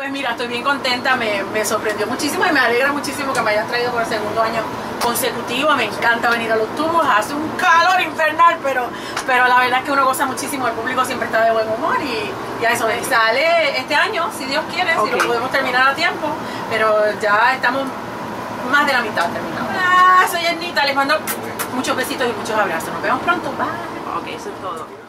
Pues mira, estoy bien contenta, me sorprendió muchísimo y me alegra muchísimo que me hayas traído por el segundo año consecutivo. Me encanta venir a los Tubos, hace un calor infernal, pero la verdad es que uno goza muchísimo, el público siempre está de buen humor y a eso sale este año, si Dios quiere, si lo podemos terminar a tiempo, pero ya estamos más de la mitad terminados. Soy Ednita, les mando muchos besitos y muchos abrazos, nos vemos pronto, bye. Ok, eso es todo.